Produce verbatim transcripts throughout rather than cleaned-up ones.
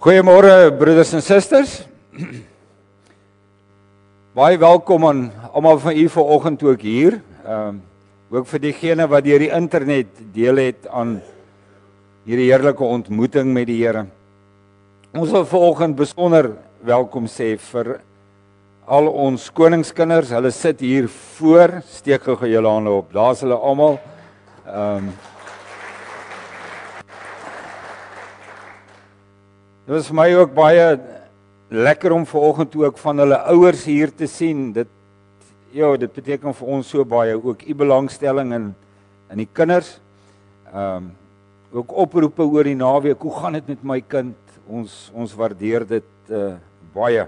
Goeiemôre broeders en susters. Baie welkom aan almal van u vanoggend ook hier. Ehm um, ook vir diegene wat deur die internet deel het aan hierdie heerlike ontmoeting met die Here. Ons wil vanoggend besonder welkom sê vir al ons koningskinders. Hulle sit hier voor, steek gou julle hande op. Daar's hulle almal. Ehm um, Dit was vir my ook baie lekker om vanoggend ook van hulle ouers hier te sien. Dit ja, dit beteken vir ons so baie ook u belangstelling in in die kinders. Ehm um, ook oproepe oor die naweek. Hoe gaan dit met my kind? Ons ons waardeer dit uh, baie.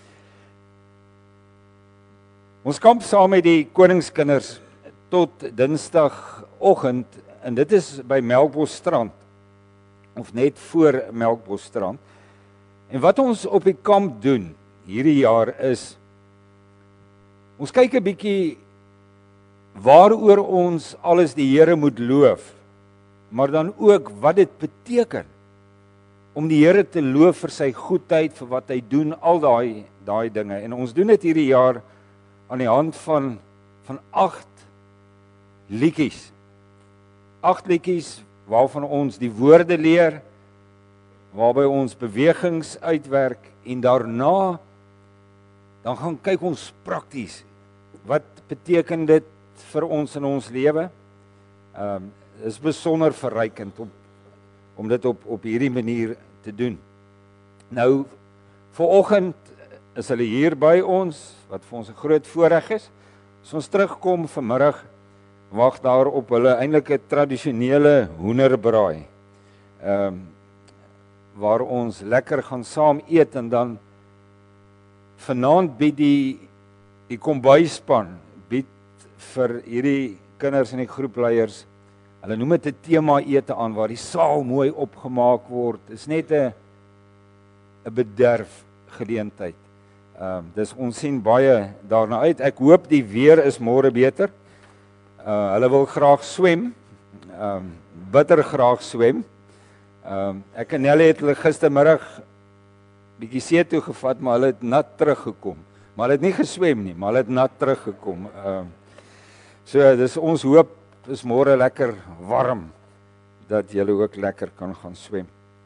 Ons kamp saam met die koningskinders tot Dinsdagoggend en dit is by Melkbosstrand. Of net voor Melkbosstrand. En wat ons op die kamp doen hierdie jaar is, ons kyk 'n bietjie waaroor ons alles die Here moet loof, maar dan ook wat dit beteken om die Here te loof vir sy goedheid, vir wat hy doen, al daai daai dinge. En ons doen dit hierdie jaar aan die hand van van agt liedjies. Agt liedjies waarvan ons die woorde leer, waarby ons bewegings uitwerk en daarna dan gaan kyk ons prakties. Wat beteken dit vir ons in ons lewe? Ehm um, is besonder verrykend om om dit op op hierdie manier te doen. Nou vanoggend is hulle hier by ons wat vir ons 'n groot voorreg is. As ons terugkom vanmiddag wag daar op hulle eintlik 'n tradisionele hoenderbraai. Ehm um, waar ons lekker gaan saam eet en dan vanaand bied die die kombuisspan bied vir hierdie kinders en die groepleiers. Hulle noem dit 'n tema ete aan waar die saal mooi opgemaak word. Dit is net 'n 'n bederf geleentheid. Ehm um, dis ons sien baie daarna uit. Ek hoop die weer is môre beter. Uh, hulle wil graag swem, um, bitter graag swem. Um, ek en Nelly het hulle gistermiddag bietjie see toe gevat, maar hulle het nat teruggekom. Maar hulle het nie geswem nie, maar hulle het nat teruggekom. Um, so, dis ons hoop, is môre lekker warm, dat julle ook lekker kan gaan swem.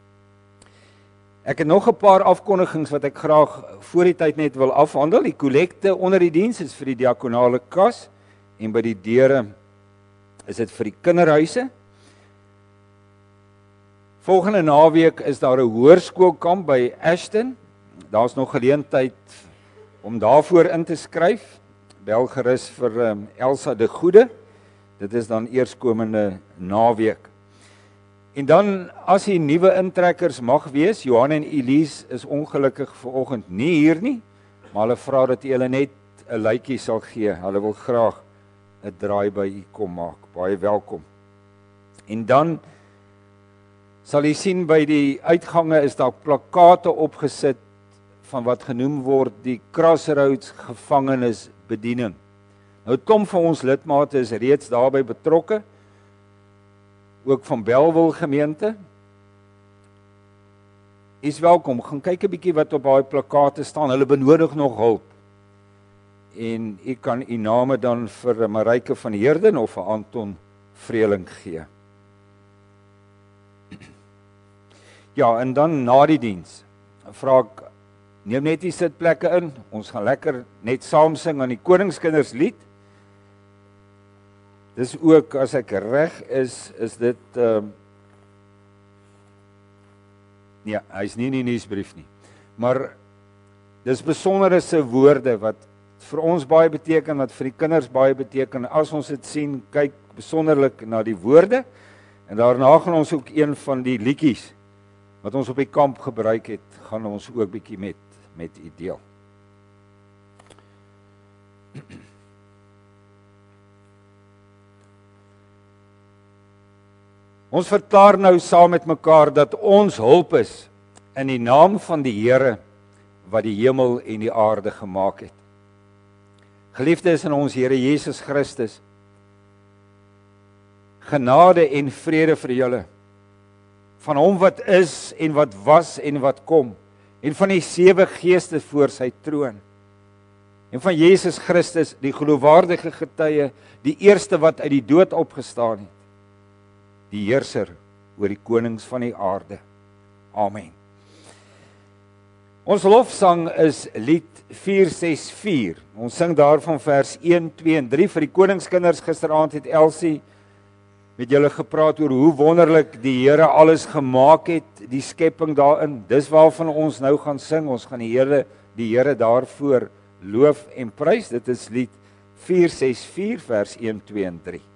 Ek het nog 'n paar afkondigings wat ek graag voor die tyd net wil afhandel. Die kollekte onder die diens is vir die diakonale kas. En by die deure is dit vir die kinderhuise. Volgende naweek is daar 'n hoërskoolkamp by Ashton. Daar's nog geleentheid om daarvoor in te skryf. Bel gerus vir um, Elsa de Goede. Dit is dan eerskomende naweek. En dan as die nuwe intrekkers mag wees, Johan en Elise is ongelukkig vanoggend nie hier nie, maar hulle vra dat jy hulle net 'n lytjie sal gee. Hulle wil graag 'n draai by u kom maak. Baie welkom. En dan sal jy sien by die uitgange is daar plakate opgesit van wat genoem word die Crossroads gevangenisbediening. Nou klomp van ons lidmate is reeds daarbey betrokke, ook van Bellville gemeente. Is welkom, gaan kyk 'n bietjie wat op daai plakate staan. Hulle benodig nog hulp. En u kan u name dan vir Marijke van Heerden of vir Anton Vreeling gee. Ja, en dan na die diens, vra ek, neem net die sitplekke in, ons gaan lekker net saam sing aan die koningskinders lied. Dis ook, as ek reg is, is dit, uh, ja, hy is nie in die nuusbrief nie, maar dis besondere se woorde wat vir ons baie beteken, wat vir die kinders baie beteken. As ons dit sien, kyk besonderlik na die woorde, en daarna gaan ons ook een van die liedjies, wat ons op die kamp gebruik het, gaan ons ook bietjie met, met u deel. Ons verklaar nou saam met mekaar, dat ons hulp is, in die naam van die Here, wat die hemel en die aarde gemaak het. Geliefdes in ons Here Jesus Christus, genade en vrede vir julle, van hom wat is en wat was en wat kom, en van die sewe geeste voor sy troon, en van Jesus Christus, die geloofwaardige getuie, die eerste wat uit die dood opgestaan het, die heerser oor die konings van die aarde. Amen. Ons lofsang is lied vier ses vier. Ons sing daarvan vers een, twee en drie. Vir die koningskinders gisteraand het Elsie met julle gepraat oor hoe wonderlik die Here alles gemaak het, die skepping daarin. Dis waarvan ons nou gaan sing. Ons gaan die Here, die Here daarvoor loof en prys. Dit is lied vier ses vier vers een, twee en drie.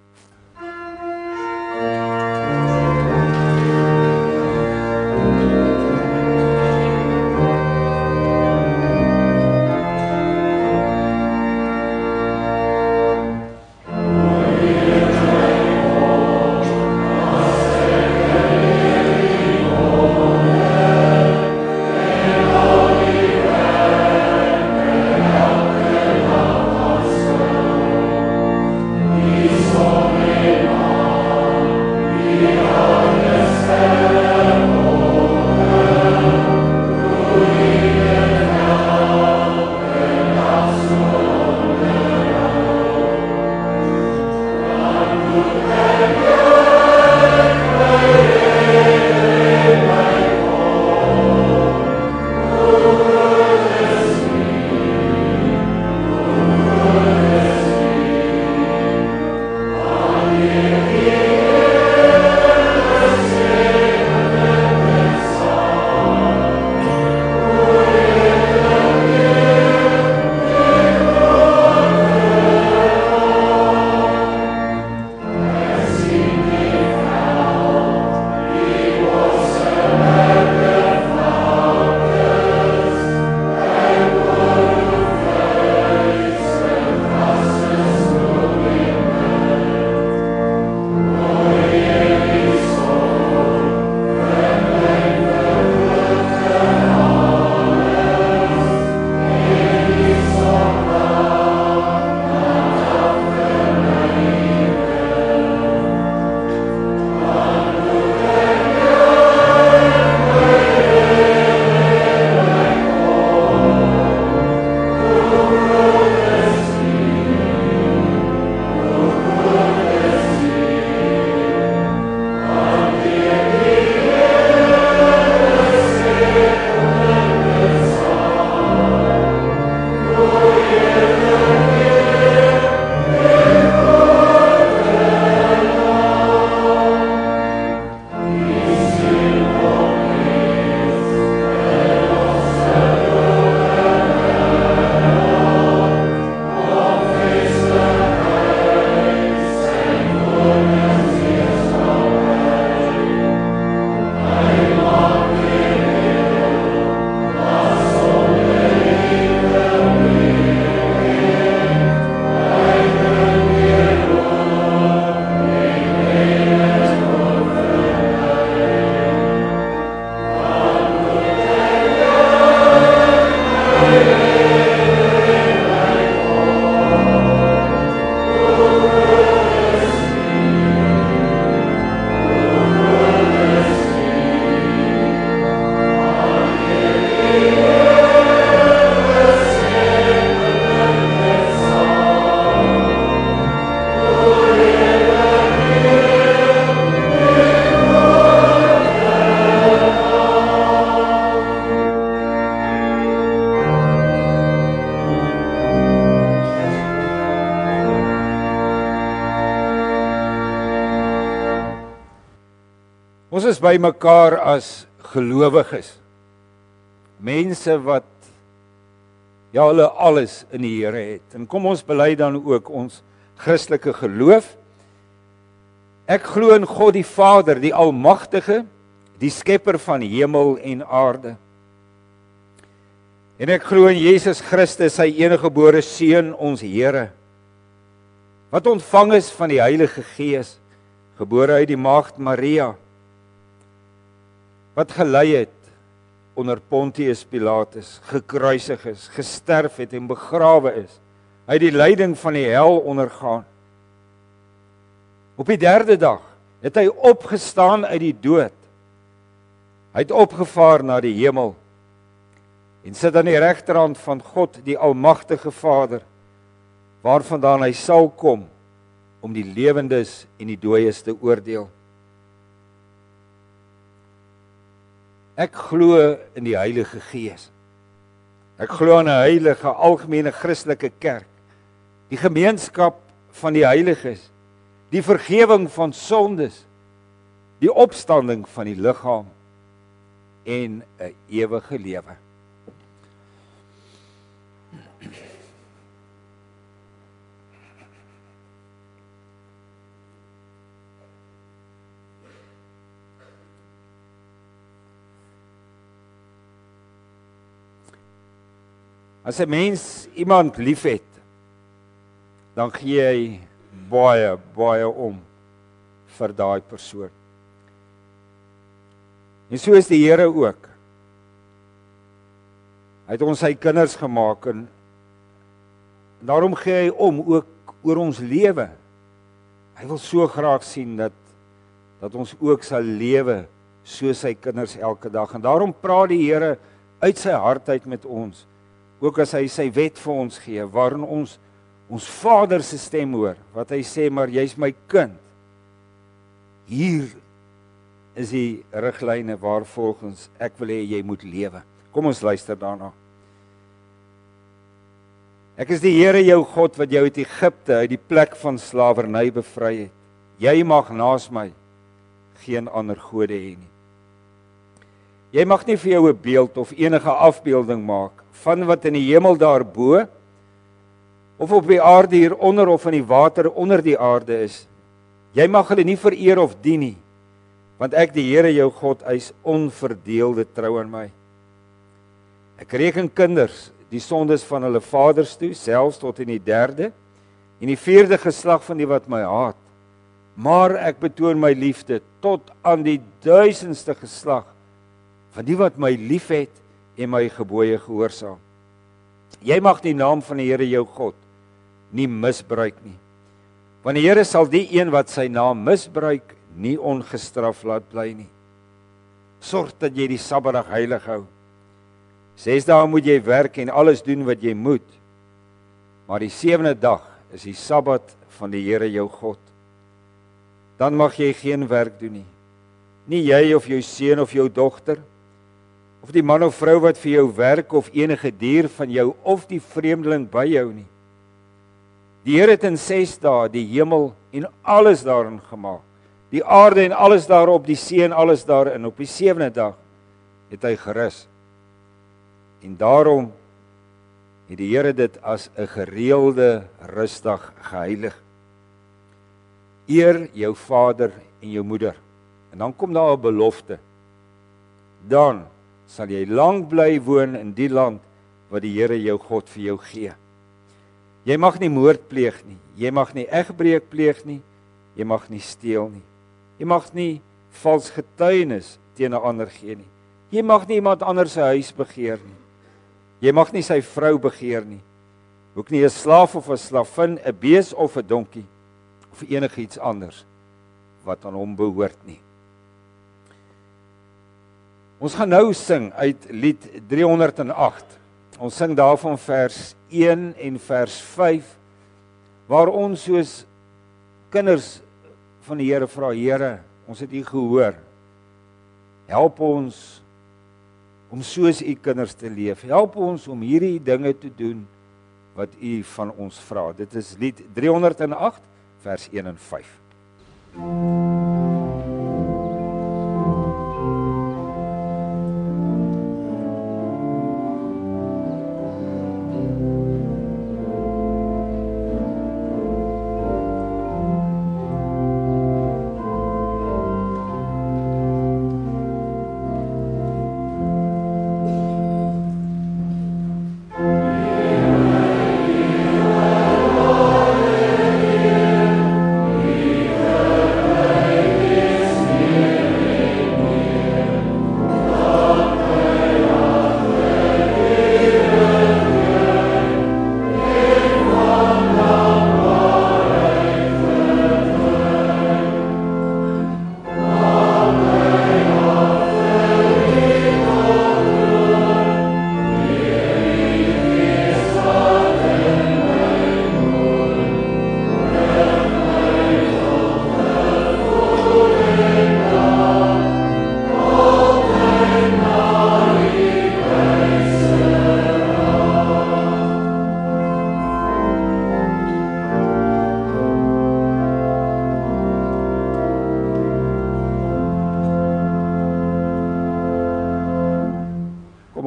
Ons is by mekaar as gelowiges. Mense wat ja, hulle alles in die Here het. En kom ons bely dan ook ons Christelike geloof. Ek glo in God die Vader, die Almagtige, die skepper van hemel en aarde. En ek glo in Jesus Christus, sy eniggebore Seun, ons Here, wat ontvang is van die Heilige Gees, gebore uit die maagd Maria, wat gelei het onder Pontius Pilatus, gekruisig is, gesterf het en begrawe is, hy het die lyding van die hel ondergaan. Op die derde dag het hy opgestaan uit die dood Hy het opgevaar na die hemel en sit aan die regterhand van God, die almagtige Vader, waarvandaan hy sal kom om die lewendes en die dooies te oordeel. Ek glo in die Heilige Gees. Ek glo in 'n heilige, algemene Christelike kerk, die gemeenskap van die heiliges, die vergifnis van sondes, die opstanding van die liggaam en 'n ewige lewe. As 'n mens iemand liefhet, dan gee hy baie, baie om vir daai persoon. En so is die Here ook. Hy het ons sy kinders gemaak en daarom gee hy om ook oor ons lewe. Hy wil so graag sien dat dat ons ook sal lewe soos sy kinders elke dag. En daarom praat die Here uit sy hart uit met ons. Ook as hy sy wet vir ons gee, waarin ons ons Vader se stem hoor, wat hy sê, maar jy's my kind. Hier is die riglyne waarvolgens ek wil hê jy moet lewe. Kom ons luister daarna. Ek is die Here jou God wat jou uit Egipte, uit die plek van slawerny bevry het. Jy mag naas my geen ander gode hê nie. Jy mag nie vir jou 'n beeld of enige afbeelding maak van wat in die hemel daarbo of op die aarde hieronder of in die water onder die aarde is. Jy mag hulle nie vereer of dien nie, want ek die Here jou God eis onverdeelde trou aan my. Ek reken kinders die sondes van hulle vaders toe, selfs tot in die derde en die vierde geslag van die wat my haat. Maar ek betoon my liefde tot aan die duisendste geslag van die wat my liefhet en my gebooie gehoorsaam. Jy mag die naam van die Here jou God nie misbruik nie. Want die Here sal die een wat sy naam misbruik nie ongestraf laat bly nie. Sorg dat jy die Sabbatdag heilig hou. Ses dae moet jy werk en alles doen wat jy moet. Maar die sewende dag is die Sabbat van die Here jou God. Dan mag jy geen werk doen nie. Nie jy of jou seun of jou dogter, of die man of vrou wat vir jou werk, of enige dier van jou, of die vreemdeling by jou nie. Die Here het in ses dae die hemel en alles daarin gemaak, die aarde en alles daarop, die see en alles daarin. Op die sewende dag het hy gerus. En daarom het die Here dit as 'n gereelde rusdag geheilig. Eer jou vader en jou moeder. En dan kom daar 'n belofte. Dan sal jy lank bly woon in die land wat die Here jou God vir jou gee. Jy mag nie moord pleeg nie. Jy mag nie egbreek pleeg nie. Jy mag nie steel nie. Jy mag nie vals getuienis teen 'n ander gee nie. Jy mag nie iemand anders se huis begeer nie. Jy mag nie sy vrou begeer nie. Ook nie 'n slaaf of 'n slavin, 'n bees of 'n donkie of enigiets anders wat aan hom behoort nie. Ons gaan nou sing uit lied drie honderd en agt. Ons sing daarvan vers een en vers vyf, waar ons soos kinders van die Here vra, Here, ons het U gehoor. Help ons om soos U kinders te leef. Help ons om hierdie dinge te doen wat U van ons vra. Dit is lied drie honderd en agt, vers een en vyf. Amen.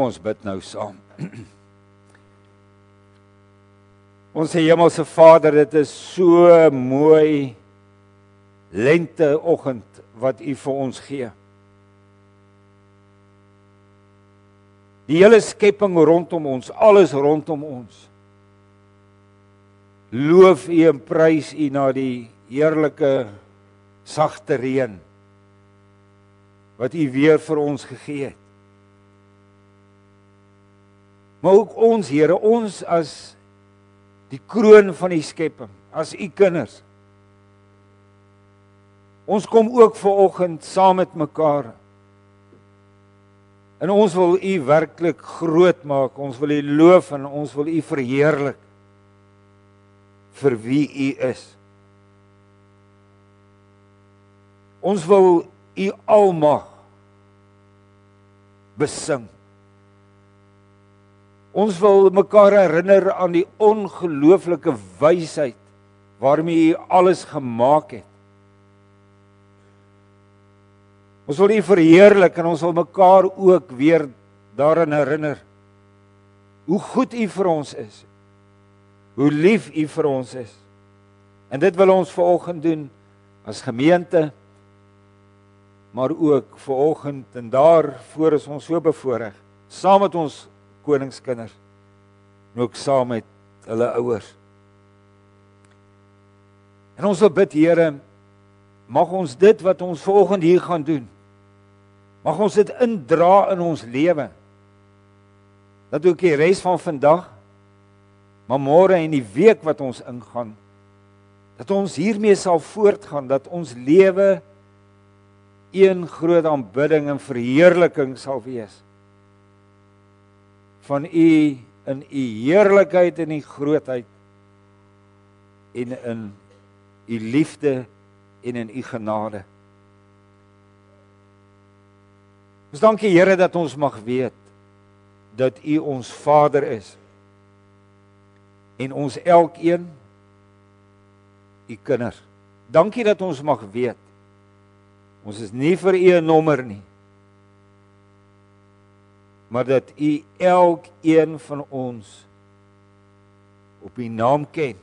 ons bid nou saam. Ons Hemelse Vader, dit is so mooi lenteoggend wat U vir ons gee. Die hele skepping rondom ons, alles rondom ons. Loof U en prys U na die heerlike sagte reën wat U weer vir ons gegee het. Maar ook ons, Here, ons as die kroon van die skepping, as U kinders. Ons kom ook vanoggend saam met mekaar. En ons wil U werklik groot maak, ons wil U loof en ons wil U verheerlik vir wie U is. Ons wil U almag besing. Ons wil mekaar herinner aan die ongelooflike wysheid waarmee U alles gemaak het. Ons wil U verheerlik en ons wil mekaar ook weer daaraan herinner hoe goed U vir ons is, hoe lief U vir ons is. En dit wil ons vanoggend doen as gemeente, maar ook vanoggend en daarvoor is ons so bevoorreg, saam met ons koningskinders, en ook saam met hulle ouers. En ons wil bid, Here, mag ons dit wat ons vanoggend hier gaan doen, mag ons dit indra in ons lewe, dat ook die res van vandag, maar môre en die week wat ons ingaan, dat ons hiermee sal voortgaan, dat ons lewe een groot aanbidding en verheerliking sal wees, van U in U heerlikheid en U grootheid, en in U liefde en in U genade. Ons dank U, Here, dat ons mag weet dat U ons Vader is en ons elkeen U kinders. Dankie dat ons mag weet ons is nie vir U 'n nommer nie, maar dat U elkeen van ons op U naam ken.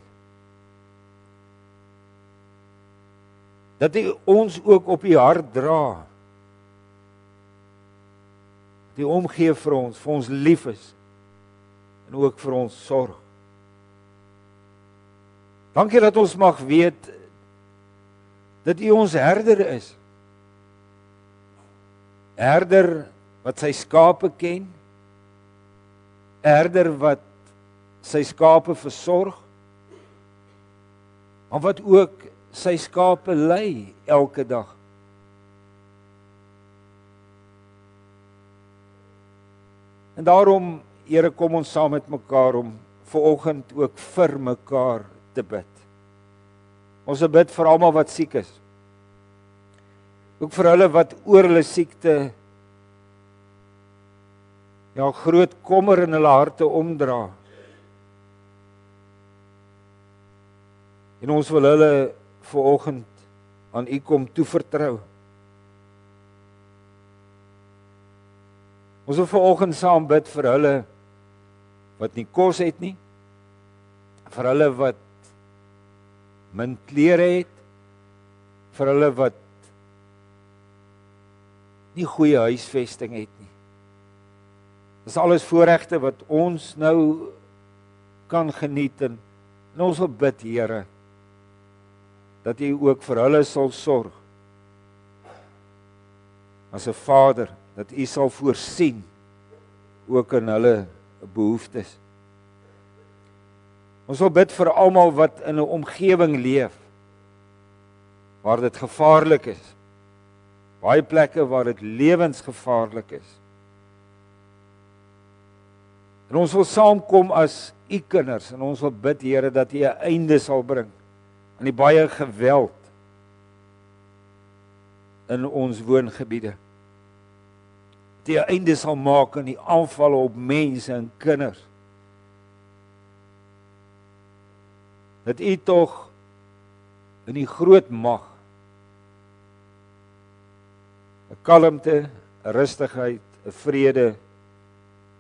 Dat U ons ook op U hart dra. Dat U omgee vir ons, vir ons lief is en ook vir ons sorg. Dankie dat ons mag weet dat U ons herder is. Herder wat sy skape ken, herder wat sy skape versorg, maar wat ook sy skape lei elke dag. En daarom, Here, kom ons saam met mekaar om vanoggend ook vir mekaar te bid. Ons bid vir almal wat siek is. Ook vir hulle wat oor hulle siekte ja, groot kommer in hulle harte omdra. En ons wil hulle vanoggend aan U kom toevertrou. Ons wil vanoggend saam bid vir hulle wat nie kos het nie, vir hulle wat min klere het, vir hulle wat nie goeie huisvesting het nie. Dis alles voorregte wat ons nou kan geniet en, en ons wil bid, Here, dat U ook vir hulle sal sorg. As 'n Vader, dat U sal voorsien ook in hulle behoeftes. Ons wil bid vir almal wat in 'n omgewing leef waar dit gevaarlik is. Baie plekke waar dit lewensgevaarlik is. En ons wil saamkom as U kinders en ons wil bid, Here, dat U 'n einde sal bring aan die baie geweld in ons woongebiede. Dat U 'n einde sal maak aan die aanvalle op mense en kinders. Dat U tog in die groot mag 'n kalmte, 'n rustigheid, 'n vrede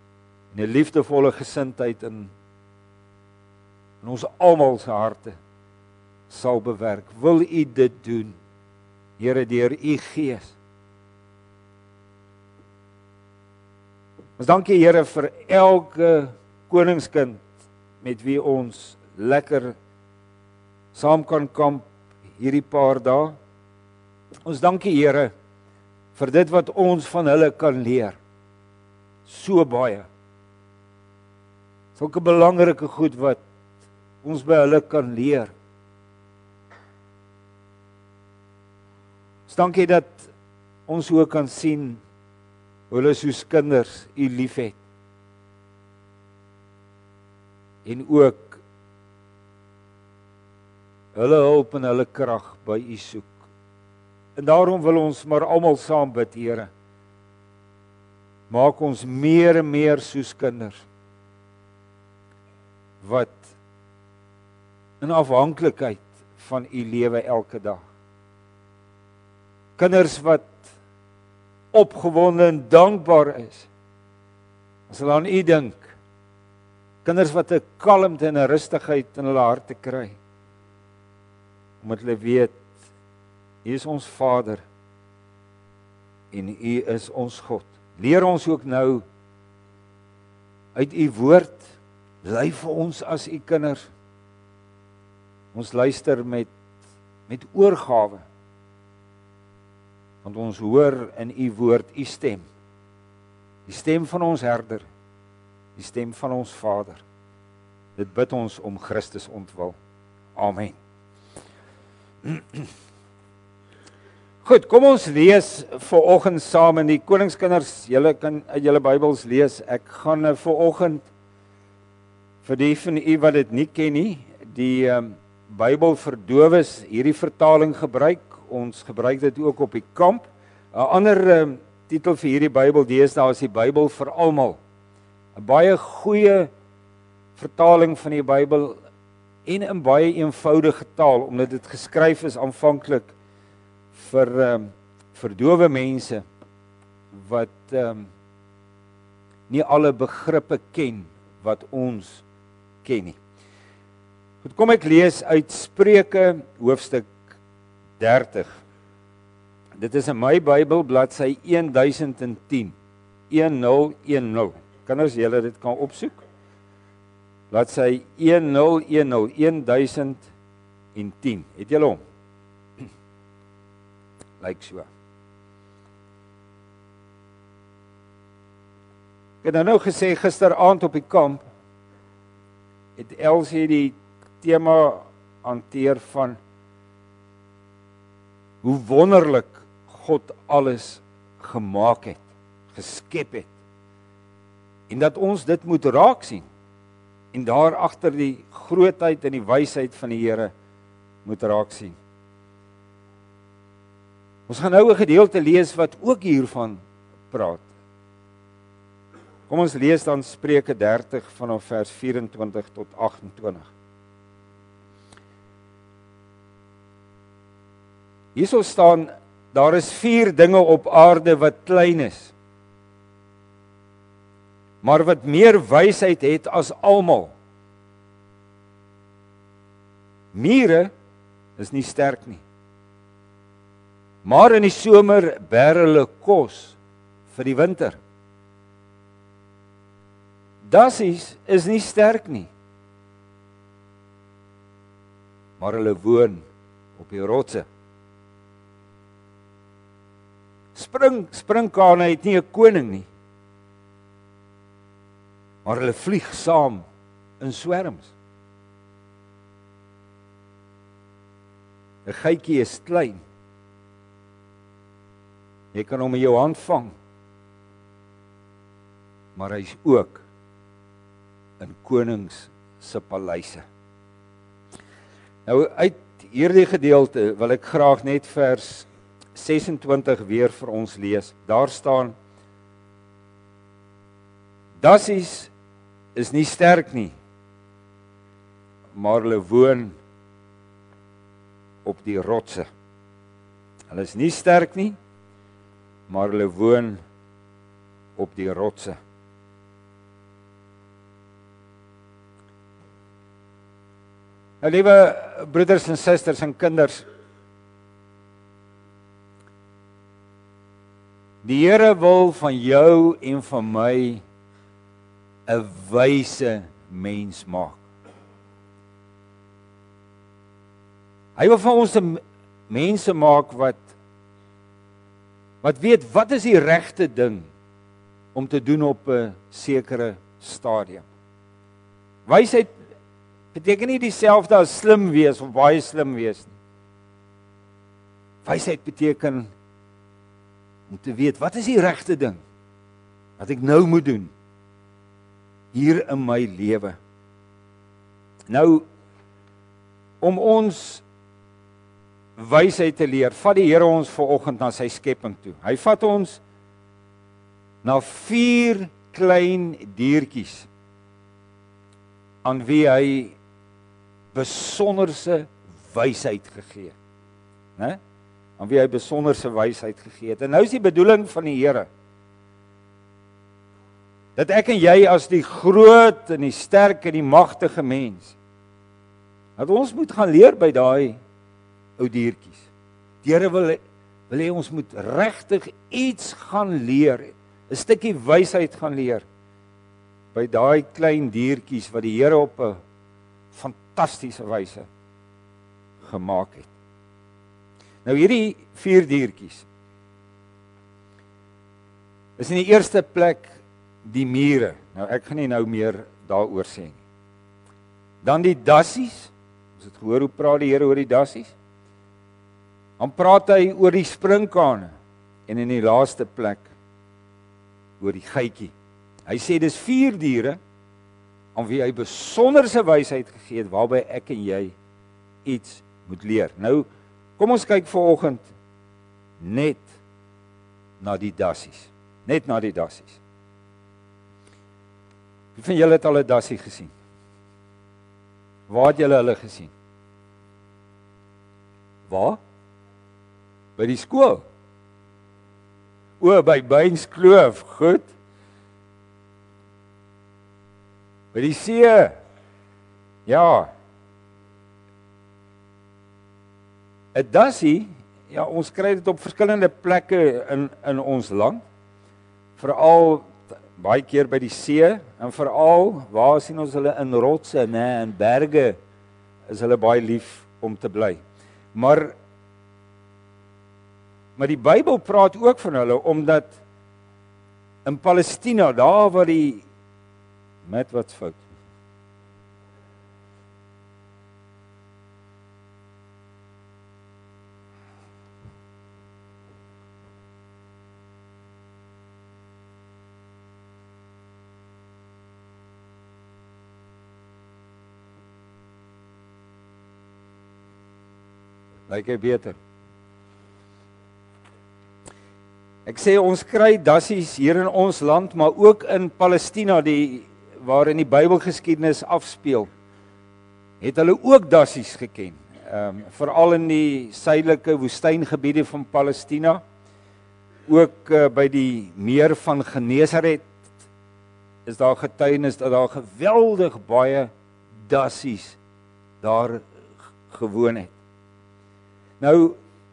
en 'n liefdevolle gesindheid in, in ons almal se harte sal bewerk. Wil U dit doen, Here, deur U Gees? Ons dankie, Here, vir elke koningskind met wie ons lekker saam kan kamp hierdie paar dae. Ons dankie, Here, vir dit wat ons van hulle kan leer. So baie. Sulke belangrike goed wat ons by hulle kan leer. Ons dankie dat ons ook kan sien hoe hulle soos kinders U liefhet. En ook hulle hulp en hulle krag by U soek. En daarom wil ons maar almal saam bid, Here. Maak ons meer en meer soos kinders wat in afhanklikheid van U lewe elke dag. Kinders wat opgewonde en dankbaar is as hulle aan U dink. Kinders wat 'n kalmte en 'n rustigheid in hulle harte kry. Omdat hulle weet, U is ons Vader en U is ons God. Leer ons ook nou uit U woord, lei vir ons as U kinders. Ons luister met met oorgawe. Want ons hoor in U woord U stem. Die stem van ons herder, die stem van ons Vader. Dit bid ons om Christus ontwil. Amen. Goed, kom ons lees vanoggend saam in die koningskinders. Julle kan uit julle Bybels lees. Ek gaan vanoggend vir die van u wat dit nie ken nie, die um, Bybel vir dowes, hierdie vertaling gebruik. Ons gebruik dit ook op die kamp. 'n Ander um, titel vir hierdie Bybel deesdae is die Bybel vir almal. 'n Baie goeie vertaling van die Bybel en in baie eenvoudige taal, omdat dit geskryf is aanvanklik vir um, vir dowe mense wat um, nie alle begrippe ken wat ons ken nie. Goed, kom ek lees uit Spreuke hoofstuk dertig. Dit is in my Bybel bladsy een duisend en tien. een nul een nul. Kinders, julle dit kan opsoek. Bladsy een nul een nul, een duisend en tien. Het julle hom? Lyk so. Ek het nou, nou gesê gisteraand op die kamp, het Elsie die tema hanteer van hoe wonderlik God alles gemaak het, geskep het. En dat ons dit moet raak sien. En daar agter die grootheid en die wysheid van die Here moet raak sien. Ons gaan nou 'n gedeelte lees wat ook hiervan praat. Kom ons lees dan Spreuke dertig vanaf vers vyf-en-twintig tot agt-en-twintig. Hierso staan, daar is vier dinge op aarde wat klein is, maar wat meer wysheid het as almal. Mure is nie sterk nie, maar in die somer bær hulle kos vir die winter. Dassies is nie sterk nie, maar hulle woon op die rotse. Spring, springkane het nie 'n koning nie, maar hulle vlieg saam in swerms. 'n Geitjie is klein. Jy kan hom in jou hand vang, maar hy is ook in konings se paleise. Nou uit hierdie gedeelte wil ek graag net vers ses-en-twintig weer vir ons lees. Daar staan: Dassies is nie sterk nie, maar hulle woon op die rotse. Hulle is nie sterk nie, maar hulle woon op die rotse. Nou, liewe broeders en susters en kinders, die Here wil van jou en van my 'n wyse mens maak. Hy wil van ons mense maak wat wat weet wat is die regte ding om te doen op 'n sekere stadium. Wysheid beteken nie dieselfde as slim wees of baie slim wees nie. Wysheid beteken om te weet wat is die regte ding wat ek nou moet doen hier in my lewe. Nou om ons wysheid te leer, vat die Here ons vanoggend na sy skepping toe. Hy vat ons na vier klein diertjies aan wie hy besonderse wysheid gegee het, né? Aan wie hy besonderse wysheid gegee het. En nou is die bedoeling van die Here dat ek en jy as die groot en die sterk en die magtige mens, dat ons moet gaan leer by daai ou diertjies. Die Here wil wil hê ons moet regtig iets gaan leer, 'n stukkie wysheid gaan leer by daai klein diertjies wat die Here op 'n fantastiese wyse gemaak het. Nou hierdie vier diertjies is in die eerste plek die mure. Nou ek gaan nie nou meer daaroor sê nie. Dan die dassies. Ons het gehoor hoe praat die Here oor die dassies. Dan praat hy oor die sprinkane en in die laaste plek oor die geitjie. Hy sê dis vier diere aan wie hy besonderse wysheid gegee het waarby ek en jy iets moet leer. Nou kom ons kyk vanoggend net na die dassies. Net na die dassies. Wie van julle het al 'n dassie gesien? Waar het julle hulle gesien? Waar? By die skool. O, by Beinskloof, goed. By die see. Ja. 'n Dassie, ja, ons kry dit op verskillende plekke in in ons land. Veral baie keer by die see en veral waar sien ons hulle in rotse, nê, in berge is hulle baie lief om te bly. Maar maar die Bybel praat ook van hulle omdat in Palestina, daar waar die met wat's fout. Lyk hy beter. Ek sê ons kry dassies hier in ons land, maar ook in Palestina, die waarin die Bybelgeskiedenis afspeel, het hulle ook dassies geken. Ehm um, veral in die suidelike woestyngebiede van Palestina, ook uh, by die meer van Genesaret is daar getuienis dat daar geweldig baie dassies daar gewoon het. Nou,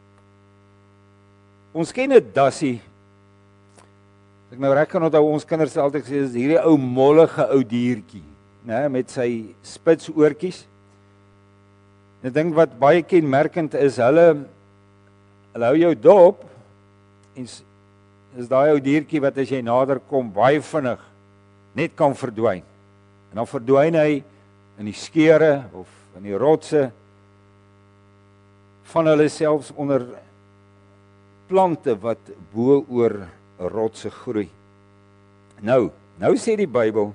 ons ken 'n dassie. Ek nou reg kan onthou ons kinders het altyd gesê dis hierdie ou mollige ou diertjie, né, met sy spits oortjies. 'n Ding wat baie kenmerkend is, hulle hulle hou jou dop en is daai ou diertjie wat as jy nader kom baie vinnig net kan verdwyn. En dan verdwyn hy in die skeure of in die rotse van hulle selfs onder plante wat bo oor rotse groei. Nou, nou sê die Bybel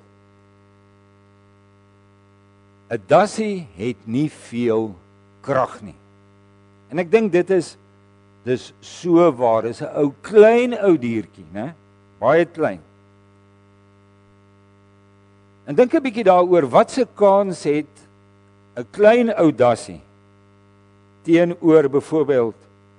'n dassie het nie veel krag nie. En ek dink dit is dis so waar, is 'n ou klein ou diertjie, né? Baie klein. En dink 'n bietjie daaroor, wat se kans het 'n klein ou dassie teenoor byvoorbeeld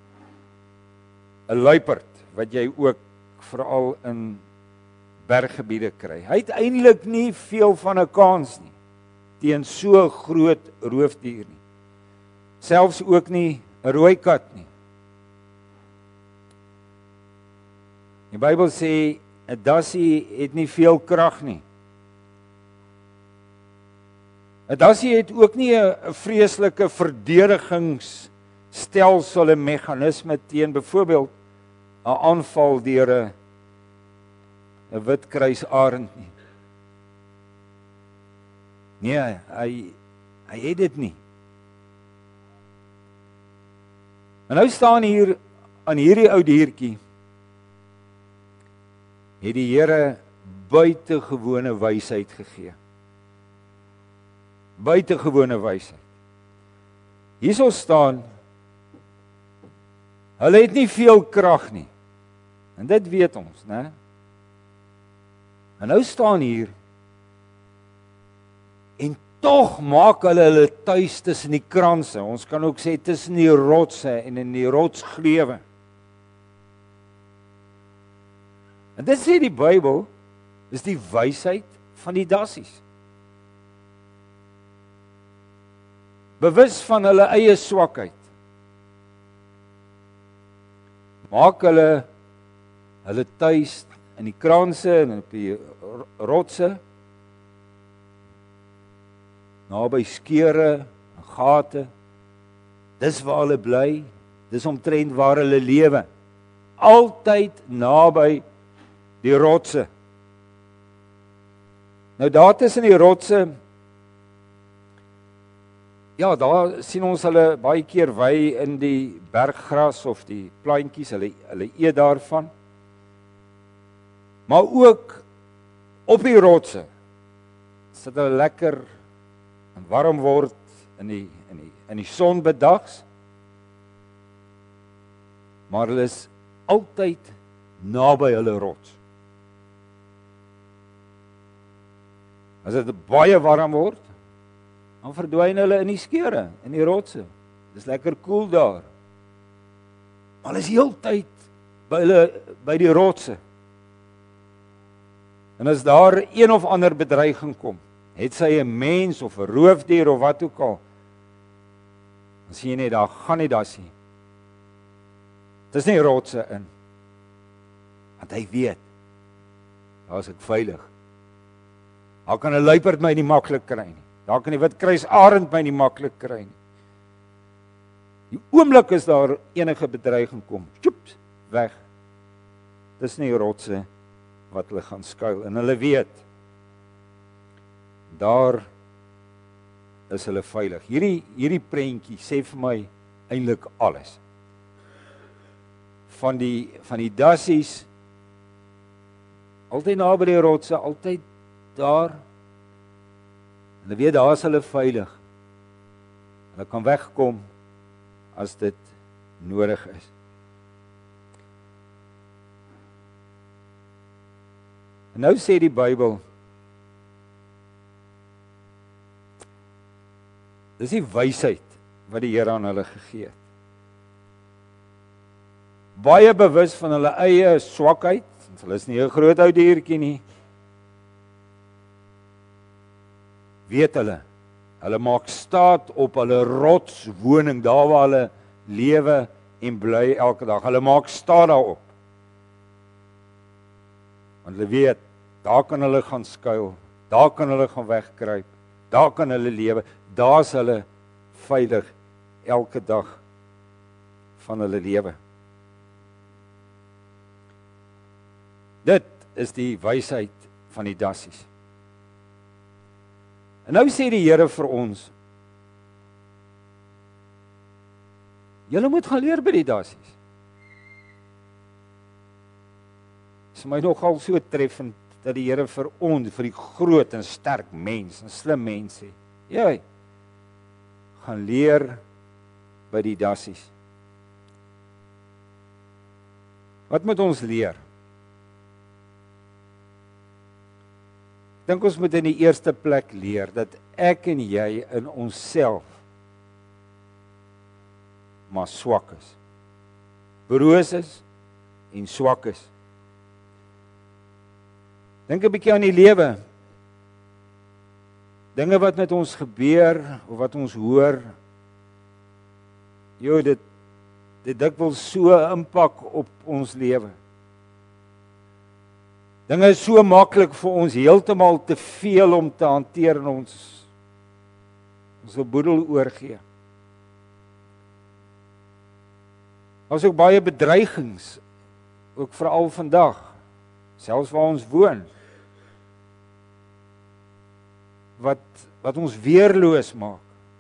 'n luiperd wat jy ook veral in berggebiede kry. Hy het eintlik nie veel van 'n kans nie teen so 'n groot roofdier nie. Selfs ook nie 'n rooi kat nie. Die Bybel sê 'n dassie het nie veel krag nie. 'n Dassie het ook nie 'n vreeslike verdedigingsstelsel en meganisme teen byvoorbeeld 'n aanval deur 'n 'n wit kruisarend nie. Nee, hy hy het dit nie. En nou staan hier aan hierdie ou diertjie het die Here buitengewone wysheid gegee. Buitengewone wysheid. Hierso staan hulle het nie veel krag nie. En dit weet ons, né? En nou staan hier en tog maak hulle hulle tuis tussen die kranse. Ons kan ook sê tussen die rotse en in die rotsgleuwe. En dit sê die Bybel is die wysheid van die dassies. Bewus van hulle eie swakheid. Maak hulle hulle tuis in die kranse en op die rotse, naby skeure en gate. Dis waar hulle bly, dis omtrent waar hulle lewe. Altyd naby die rotse. Nou daar tussen die rotse, ja, daar sien ons hulle baie keer wy in die berggras of die plantjies, hulle hulle eet daarvan. Maar ook op die rotse sit hulle lekker en warm word in die in die in die son bedags. Maar hulle is altyd naby hulle rots. As dit baie warm word, dan verdwyn hulle in die skeure, in die rotse. Dis lekker koel daar. Maar hulle is heeltyd by hulle by die rotse. En as daar een of ander bedreiging kom, het sy 'n mens of 'n roofdier of wat ook al, dan sien jy net daar gaan nie dassie. Dis nie rotse in. Want hy weet, daar is ek veilig. Daar kan 'n luiperd my nie maklik kry nie. Daar kan die wit kruisarend my nie maklik kry nie. Die oomblik as daar enige bedreiging kom, tjoeps, weg. Dis nie rotse wat hulle gaan skuil. En hulle weet, daar is hulle veilig. Hierdie, hierdie prentjie sê vir my eintlik alles. Van die, van die dassies, altyd naby die rotse, altyd daar. Hulle weet daar is hulle veilig. Hulle kan wegkom as dit nodig is. En nou sê die Bybel, dis die wysheid wat die Here aan hulle gegee het. Baie bewus van hulle eie swakheid, hulle is nie 'n groot ou diertjie nie. Weet hulle, hulle maak staat op hulle rotswoning, daar waar hulle lewe en bly elke dag. Hulle maak staat daarop. Want hulle weet, daar kan hulle gaan skuil, daar kan hulle gaan wegkruip, daar kan hulle lewe, daar is hulle veilig elke dag van hulle lewe. Dit is die wysheid van die dassies. En nou sê die Here vir ons, julle moet gaan leer by die dassies. Dit is my nogal so treffend dat die Here vir ons, vir die groot en sterk mens, en slim mens sê, jy, gaan leer by die dassies. Wat moet ons leer? Ek dink ons moet in die eerste plek leer dat ek en jy in onsself maar swak is. Broos is en swak is. Dink 'n bietjie aan die lewe. dinge wat met ons gebeur, of wat ons hoor, jo, dit, dit dikwels so 'n impak op ons lewe. Dinge is so maklik vir ons, heeltemal te veel om te hanteer en ons, ons wil boedel oorgee. Daar's ook baie bedreigings, ook veral vandag, selfs waar ons woon, wat, wat ons weerloos maak.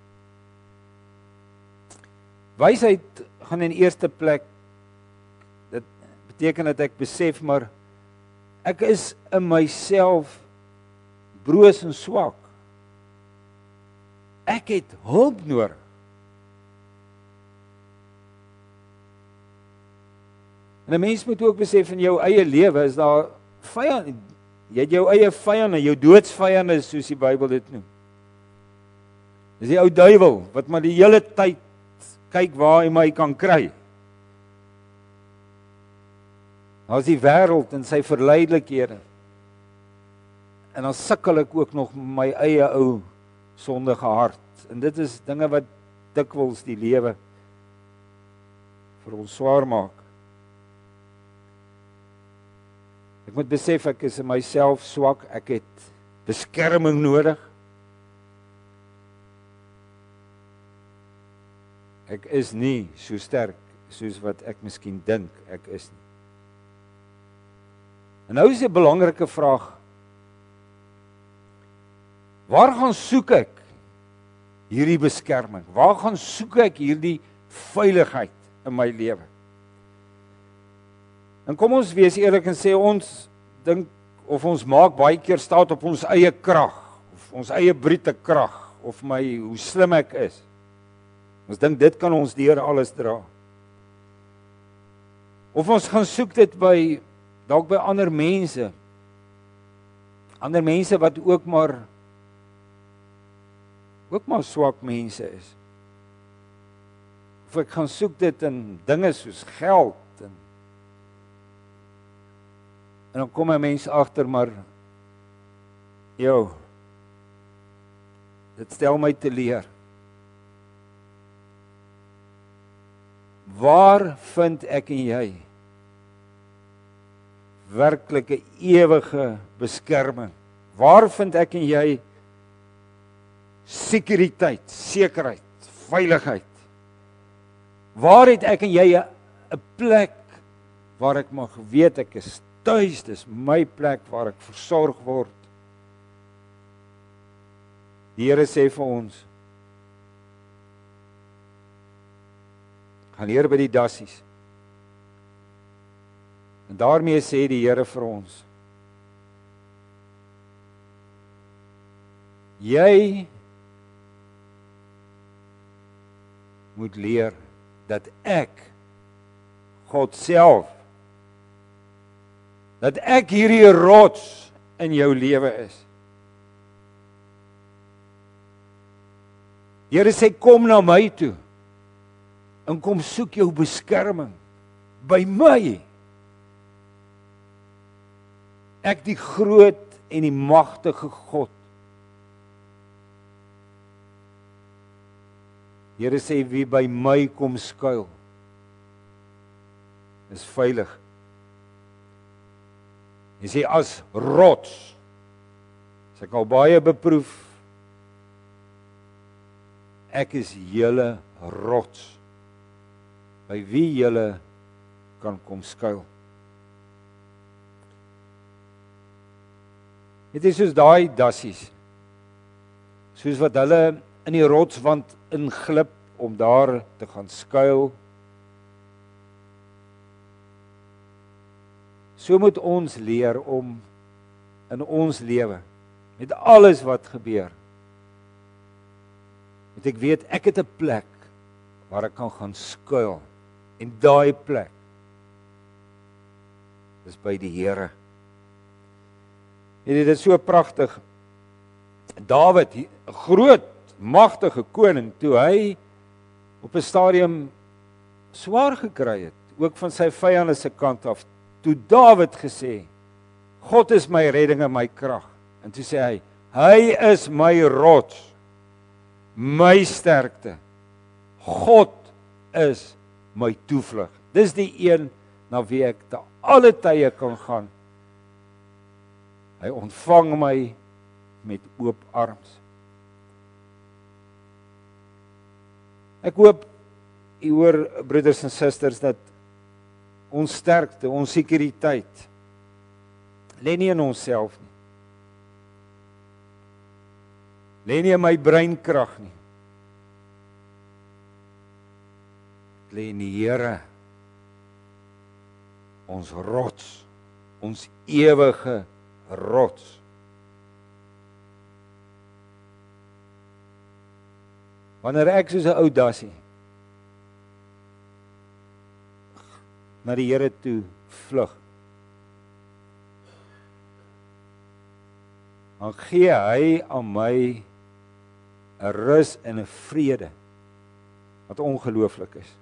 Wysheid gaan in eerste plek, dit beteken dat ek besef, maar ek is in myself broos en swak. Ek het hulp nodig. En 'n mens moet ook besef in jou eie lewe is daar vyand, jy het jou eie vyande, jou doodsvyande soos die Bybel dit noem. Dis die ou duiwel wat maar die hele tyd kyk waar hy my kan kry. Daar's die wêreld en sy verleidelikhede. En dan sukkel ek ook nog met my eie ou sondige hart. En dit is dinge wat dikwels die lewe vir ons swaar maak. Ek moet besef ek is in myself swak, ek het beskerming nodig. Ek is nie so sterk soos wat ek miskien dink ek is nie. En nou is 'n belangrike vraag. Waar gaan soek ek hierdie beskerming? Waar gaan soek ek hierdie veiligheid in my lewe? En kom ons wees eerlik en sê ons dink of ons maak baie keer staat op ons eie krag, of ons eie brute krag, of my hoe slim ek is. Ons dink dit kan ons deur alles dra. Of ons gaan soek dit by dalk by ander mense. Ander mense wat ook maar ook maar swak mense is. Of ek gaan soek dit in dinge soos geld en En dan kom 'n mens agter, maar jou, dit stel my te leer. Waar vind ek en jy werklike ewige beskerming? Waar vind ek en jy sekuriteit, sekerheid, veiligheid? Waar het ek en jy 'n plek waar ek mag weet ek is tuis, dis my plek waar ek versorg word. Die Here sê vir ons, gaan leer by die dassies. En daarmee sê die Here vir ons, jy moet leer dat ek, God self, dat ek hierdie rots in jou lewe is. Die Here sê, kom na my toe, en kom soek jou beskerming, by my. Ek die groot en die magtige God. Die Here sê, wie by my kom skuil, is veilig. Hy sê, as rots, as ek al baie beproef, ek is julle rots, by wie julle kan kom skuil. Dit is soos daai dassies, soos wat hulle in die rotswand inglip om daar te gaan skuil. So moet ons leer om in ons lewe, met alles wat gebeur, moet ek weet, ek het 'n plek waar ek kan gaan skuil, en daai plek is by die Here. En dit is so pragtig. Dawid, 'n groot, magtige koning, toe hy op 'n stadium swaar gekry het, ook van sy vyande se kant af, toe Dawid gesê, God is my redding en my krag. En toe sê hy, Hy is my rots, my sterkte. God is my toevlug. Dis die een na wie ek te alle tye kan gaan. Hy ontvang my met oop arms. Ek hoop, u hoor broeders en susters, dat ons sterkte, ons sekuriteit, lê nie in onsself nie. Lê nie in my breinkrag nie. Lê in die Here, ons rots, ons ewige rots. Wanneer ek soos 'n ou dassie na die Here toe vlug, dan gee hy aan my 'n rus en 'n vrede wat ongelooflik is.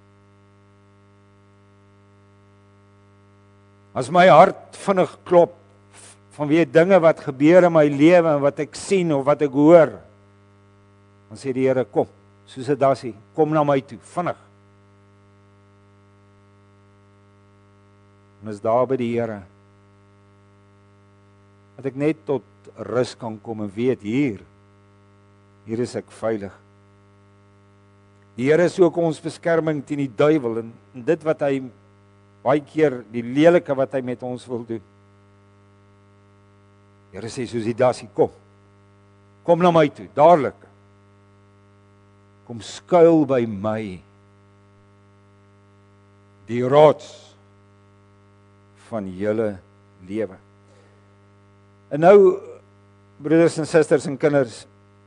As my hart vinnig klop vanweë dinge wat gebeur in my lewe en wat ek sien of wat ek hoor, dan sê die Here, kom, soos 'n dassie, kom na my toe, vinnig. En is daar by die Here dat ek net tot rus kan kom en weet, hier, hier is ek veilig. Die Here is ook ons beskerming teen die duiwel en, en dit wat hy baie keer, die lelike wat hy met ons wil doen. Die Here sê soos die dassie, kom, kom na my toe, dadelik. Kom skuil by my, die rots van julle lewe. En nou, broeders en susters en kinders,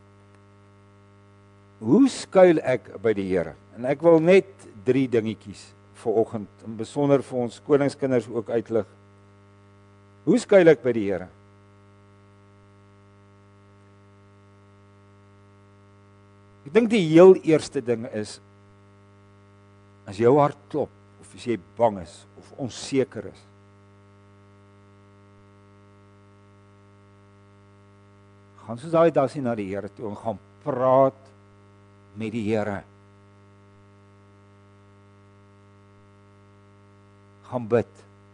hoe skuil ek by die Here? En ek wil net drie dingetjies vanoggend, en besonder vir ons koningskinders ook uitlig. Hoe skuil ek by die Here? Ek dink die heel eerste ding is, as jou hart klop, of as jy bang is, of onseker is, gaan soos daai dassie na die Here toe en gaan praat met die Here. Gaan bid.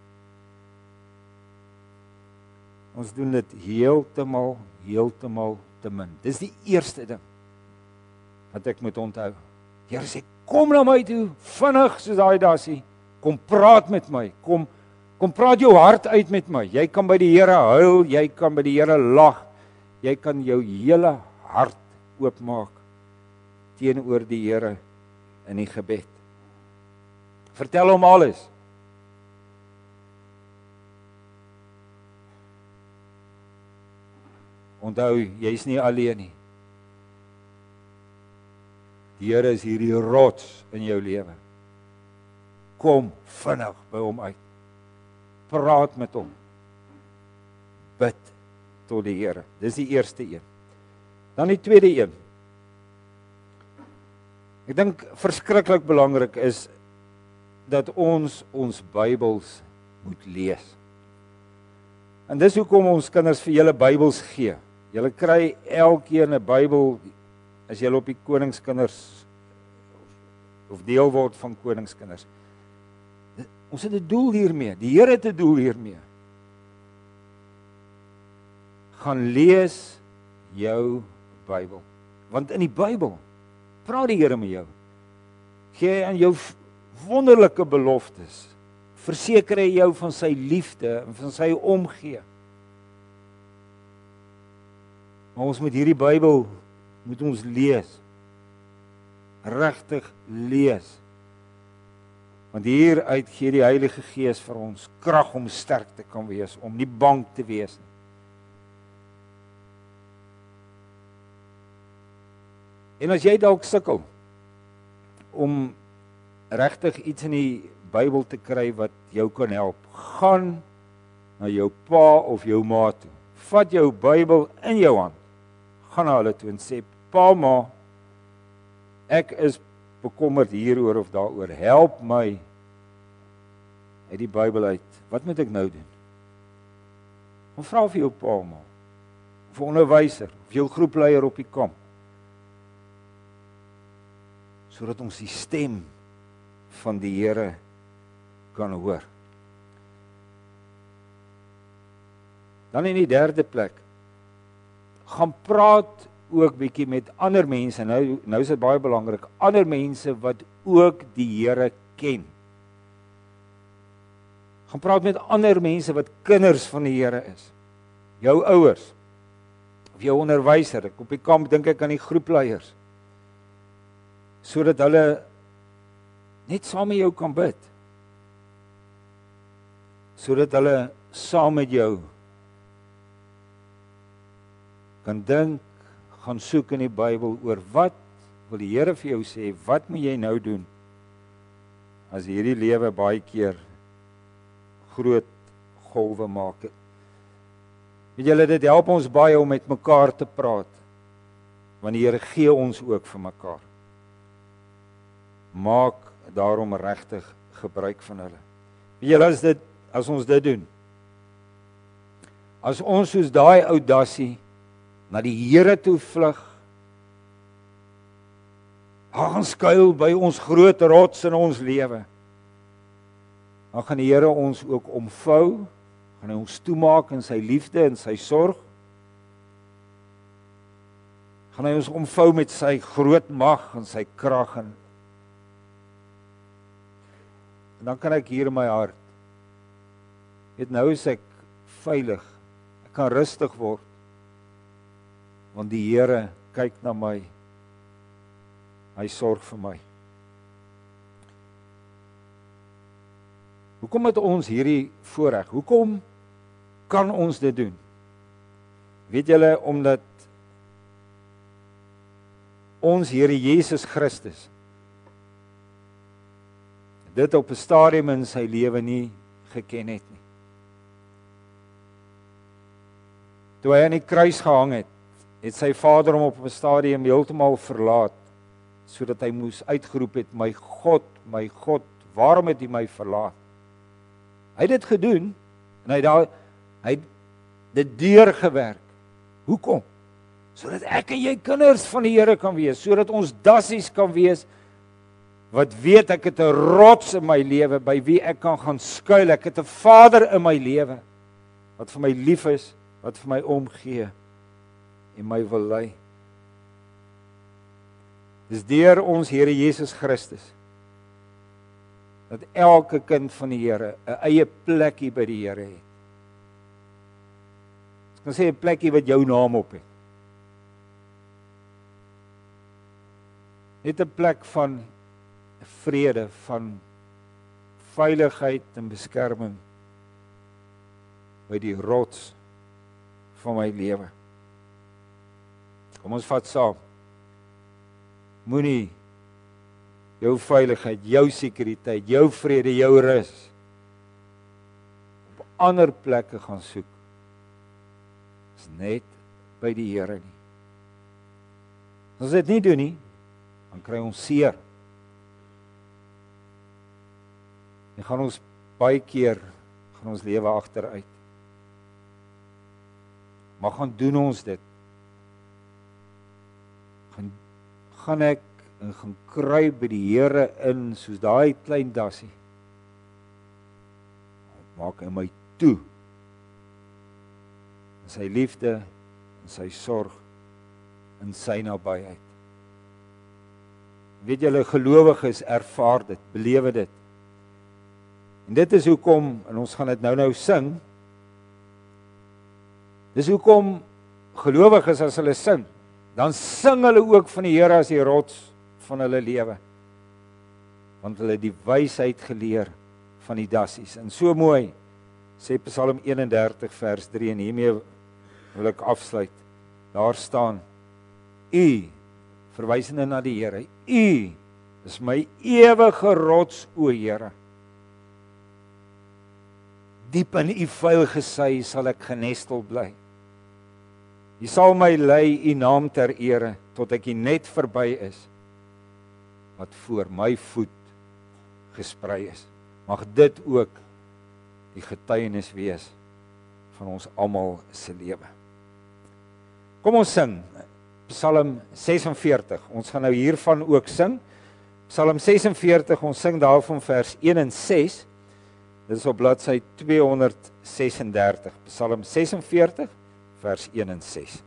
Ons doen dit heeltemal, heeltemal te min. Dis die eerste ding wat ek moet onthou. Die Here sê, kom na my toe, vinnig soos daai dassie, kom praat met my, kom, kom praat jou hart uit met my. Jy kan by die Here huil, jy kan by die Here lag, jy kan jou hele hart oopmaak teenoor die Here in die gebed. Vertel hom alles. Onthou, jy is nie alleen nie. Die Here is hierdie rots in jou lewe. Kom vinnig by hom uit. Praat met hom. Bid tot die Here. Dis die eerste een. Dan die tweede een. Ek dink verskriklik belangrik is dat ons ons Bybels moet lees. En dis hoekom ons kinders vir julle Bybels gee. Julle kry elkeen 'n Bybel as julle op die koningskinders of deel word van koningskinders. Ons het 'n doel hiermee. Die Here het 'n doel hiermee. Gaan lees jou Bybel. Want in die Bybel praat die Here met jou. Gee aan jou wonderlike beloftes. Verseker hy jou van sy liefde en van sy omgee. Maar ons moet hierdie Bybel moet ons lees. Regtig lees. Want hieruit gee die Heilige Gees vir ons krag om sterk te kan wees, om nie bang te wees nie. En as jy dalk sukkel om regtig iets in die Bybel te kry wat jou kan help, gaan na jou pa of jou ma toe. Vat jou Bybel in jou hand. Gaan na hulle toe en sê, pa, ma, ek is bekommerd hieroor of daaroor. Help my uit die Bybel uit. Wat moet ek nou doen? Gaan vra vir jou pa, ma. of onderwyser, of jou groepleier op die kamp, sodat ons die stem van die Here kan hoor. Dan in die derde plek, gaan praat ook bietjie met ander mense, nou, nou is dit baie belangrik, ander mense wat ook die Here ken. Gaan praat met ander mense wat kinders van die Here is. Jou ouers, of jou onderwyser, ek op die kamp dink ek aan die groepleiers, sodat hulle net saam met jou kan bid, sodat hulle saam met jou kan dink, gaan soek in die Bybel oor wat wil die Here vir jou sê, wat moet jy nou doen as hierdie lewe baie keer groot golwe maak. Weet julle, dit help ons baie om met mekaar te praat, want die Here gee ons ook vir mekaar. Maak daarom regtig gebruik van hulle. Weet julle, as dit as ons dit doen, as ons soos daai ou dassie na die Here toe vlug, gaan skuil by ons groot rots in ons lewe, dan gaan die Here ons ook omvou, gaan hy ons toemaak in sy liefde en sy sorg, gaan hy ons omvou met sy groot mag en sy krag, en, en dan kan ek hier in my hart, weet nou is ek veilig, ek kan rustig word, want die Here kyk na my, hy sorg vir my. Hoekom het ons hierdie voorreg? Hoekom kan ons dit doen? Weet julle, omdat ons Here Jesus Christus dit op 'n stadium in sy lewe nie geken het nie. Toe hy aan die kruis gehang het, het sy Vader hom op 'n stadium heeltemal verlaat, sodat hy moes uitgeroep het, my God, my God, waarom het U my verlaat? Hy het dit gedoen, en hy, daar, hy het dit deurgewerk. Hoekom? Sodat ek en jy kinders van die Here kan wees, sodat ons dassies kan wees, wat weet ek het 'n rots in my lewe, by wie ek kan gaan skuil, ek het 'n Vader in my lewe, wat vir my lief is, wat vir my omgee, en my wil lei. Dis deur ons Here Jesus Christus, dat elke kind van die Here 'n eie plekkie by die Here het. Ek kan sê 'n plekkie wat jou naam op het. Net 'n plek van vrede, van veiligheid en beskerming by die rots van my lewe. Kom ons vat saam. Moenie jou veiligheid, jou sekuriteit, jou vrede, jou rus op ander plekke gaan soek. Dis net by die Here nie. As ons dit nie doen nie, dan kry ons seer. En gaan ons baie keer gaan ons lewe agteruit. Maar gaan doen ons dit? Gaan gaan ek en gaan kry by die Here in soos daai klein dassie. Maak hy my toe. In sy liefde, in sy sorg, in sy nabyheid. Weet julle, gelowiges ervaar dit, belewe dit. En dit is hoekom, en ons gaan dit nou nou sing, dis hoekom gelowiges as hulle sing, dan sing hulle ook van die Here as die rots van hulle lewe. Want hulle het die wysheid geleer van die dassies. En so mooi, sê Psalm eenendertig vers drie, en hiermee wil ek afsluit. Daar staan, U, verwysende na die Here, U is my ewige rots, o Here. Diep in U vuilgesy sal ek genestel bly. U sal my lei U naam ter ere, tot ek U net verby is, wat voor my voet gesprei is. Mag dit ook die getuienis wees van ons almal se lewe. Kom ons sing Psalm ses en veertig. Ons gaan nou hiervan ook sing. Psalm ses en veertig, ons sing daarvan vers een en ses. Dit is op bladsy tweehonderd ses en dertig. Psalm ses en veertig, vers een en ses.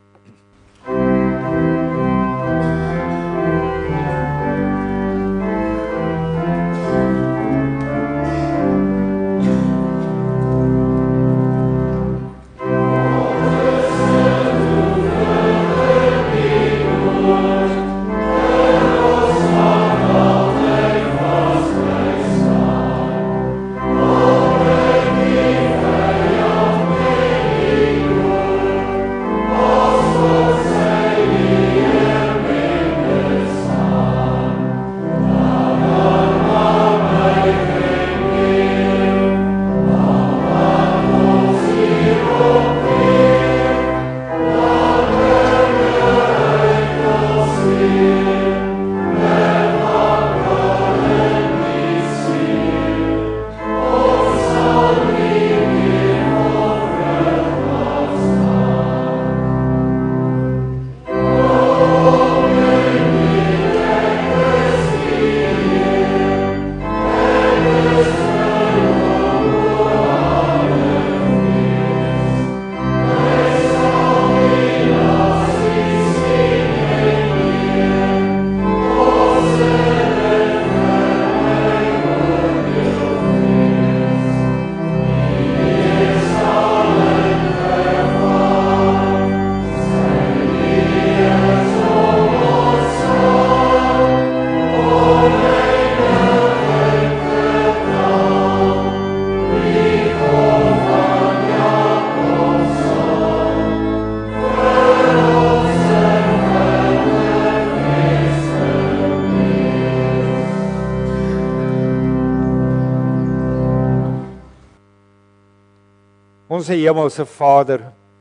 Ons hemelse Vader,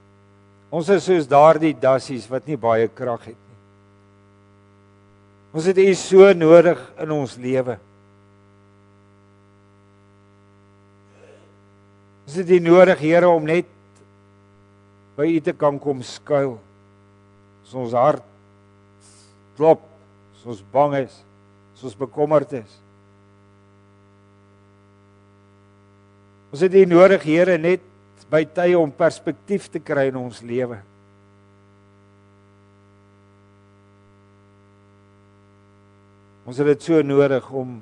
ons is soos daardie dassies wat nie baie krag het nie. Ons het U so nodig in ons lewe. Ons het U nodig, Here, om net by U te kan kom skuil. As ons hart klop, as ons bang is, as ons bekommerd is. Ons het U nodig, Here, net by tye om perspektief te kry in ons lewe. Ons het dit so nodig om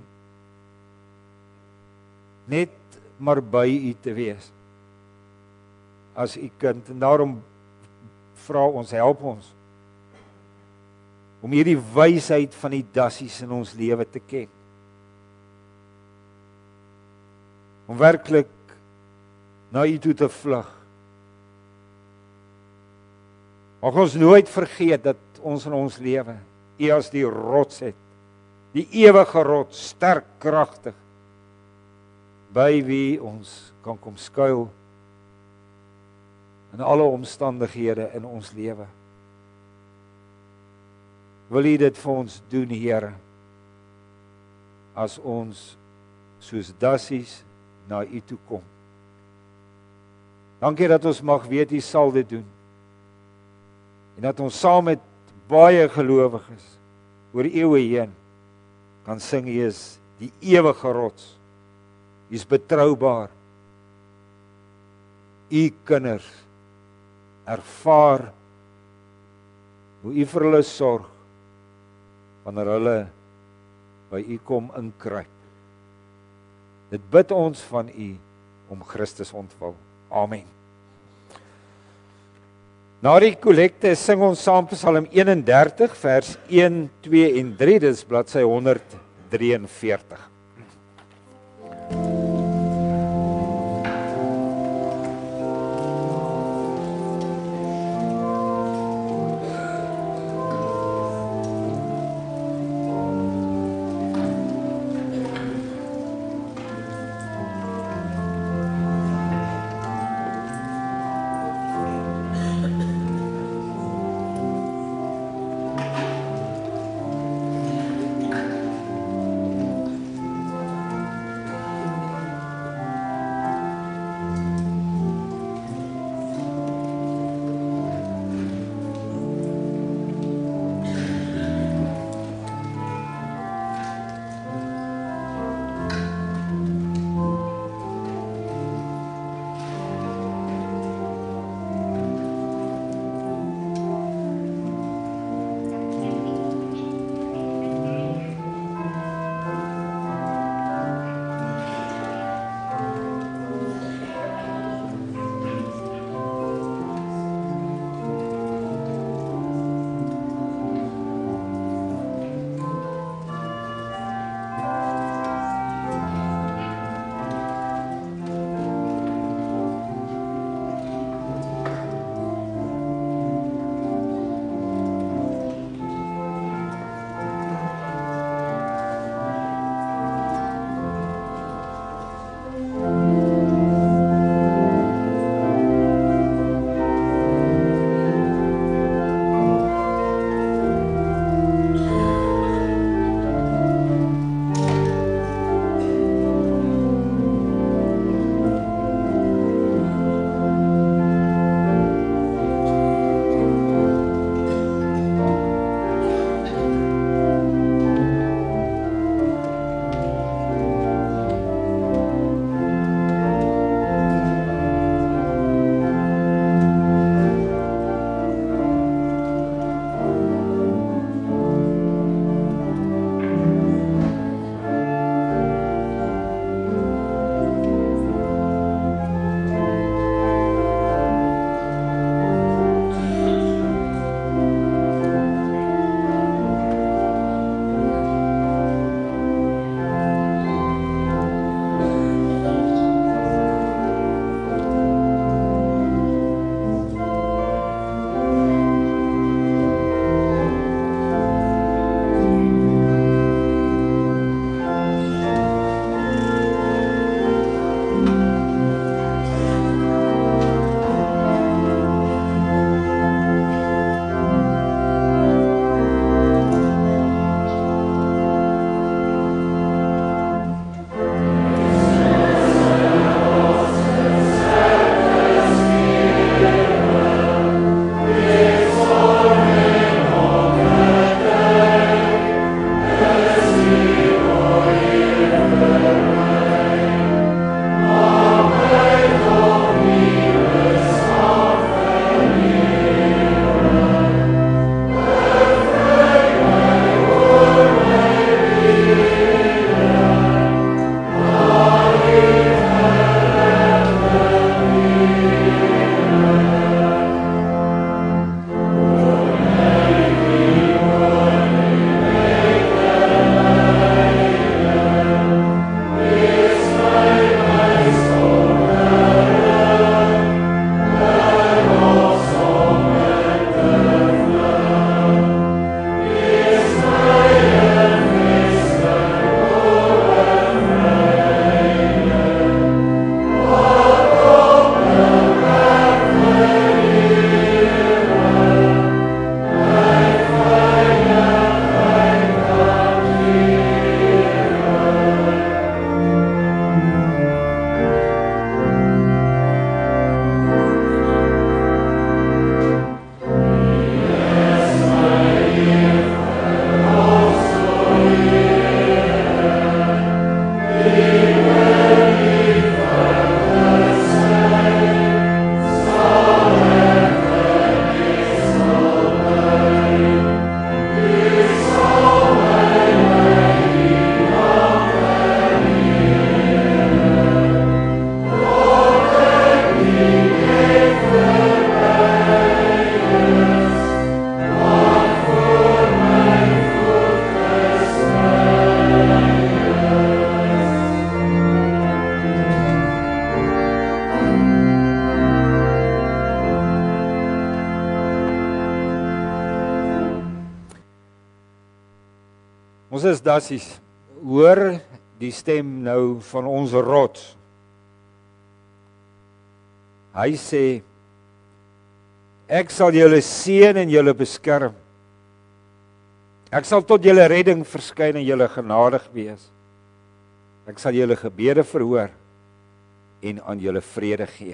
net maar by U te wees as U kind. En daarom vra ons, help ons om hierdie wysheid van die dassies in ons lewe te ken. Om werklik na U toe te vlug. Mag ons nooit vergeet dat ons in ons lewe U as die rots het, die ewige rots, sterk, kragtig, by wie ons kan kom skuil in alle omstandighede in ons lewe. Wil U dit vir ons doen, Here, as ons soos dassies na U toe kom. Dankie dat ons mag weet U sal dit doen. En dat ons saam met baie gelowiges oor eeue heen kan sing, U is die ewige rots. U is betroubaar. U kinders ervaar hoe U vir hulle sorg wanneer hulle by U kom inkruip. Dit bid ons van U om Christus ontwil. Amen. Na die kollekte sing ons saam Psalm eenendertig vers een, twee en drie, dis bladsy honderd drieënveertig. Ons is dassies, hoor die stem nou van ons rots. Hy sê, ek sal julle seën en julle beskerm. Ek sal tot julle redding verskyn en julle genadig wees. Ek sal julle gebede verhoor en aan julle vrede gee.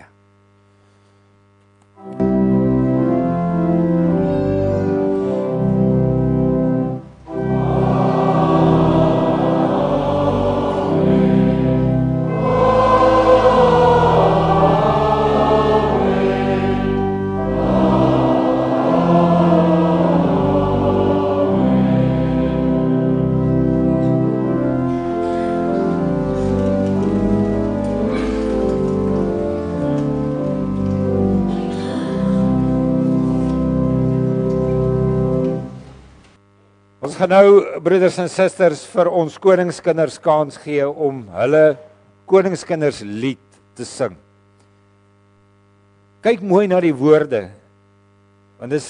Ons gaan nou, broeders en susters, vir ons koningskinders kans gee om hulle koningskinderslied te sing. Kyk mooi na die woorde, want dis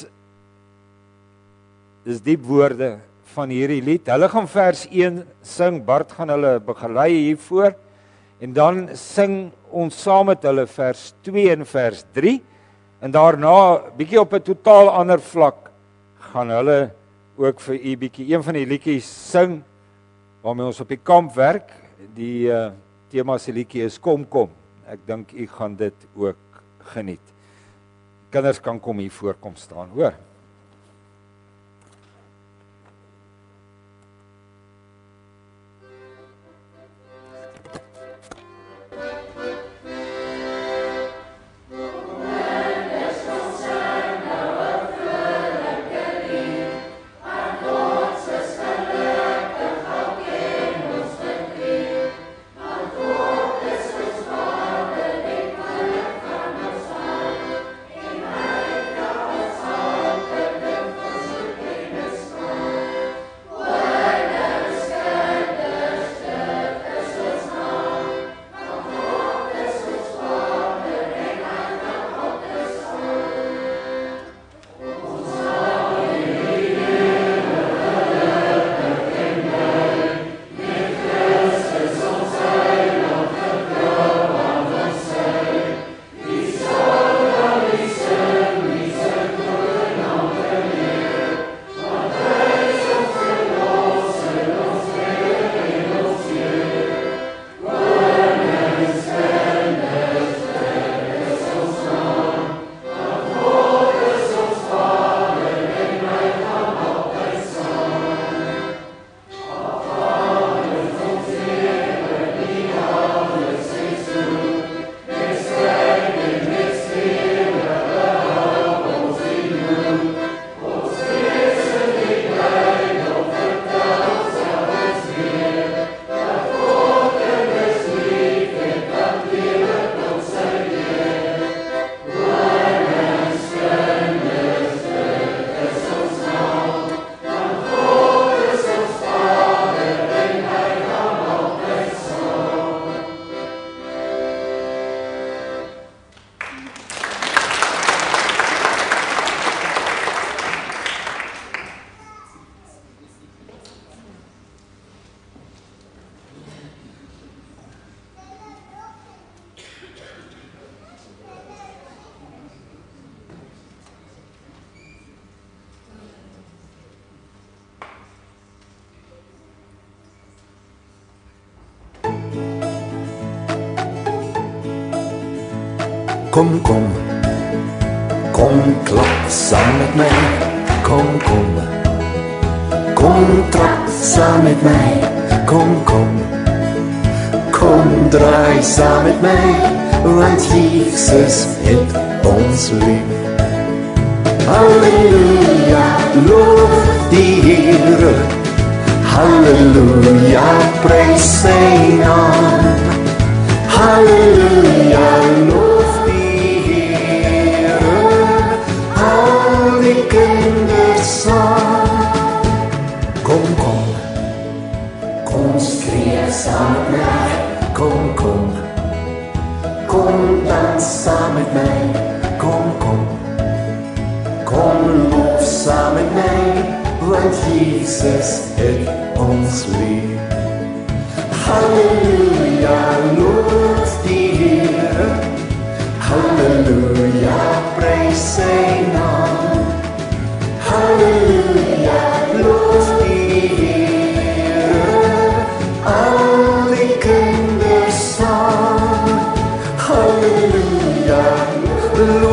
dis diep woorde van hierdie lied. Hulle gaan vers een sing, Bart gaan hulle begelei hiervoor, En dan sing ons saam met hulle vers twee en vers drie. En daarna, bietjie op 'n totaal ander vlak, gaan hulle ook vir u bietjie een van die liedjies sing waarmee ons op die kamp werk. Die uh, tema se liedjie is Kom Kom. Ek dink u gaan dit ook geniet. Kinders kan kom hier voor kom staan, hoor. Kom, kom, kom klap saam met my. Kom, kom, kom trap saam met my. Kom, kom, kom draai saam met my. Want Jesus het ons lief. Halleluja, loof die Here. Halleluja, prys sy naam. Halleluja, loof die Kom, kom, kom skree saam met my. Kom, kom, kom dans saam met my. Kom, kom, kom loop saam met my. Want Jesus het ons lief. Halleluja, loof die Here. Halleluja, prys sy naam. Halleluja, loof die Here, al die kinders saam. Halleluja,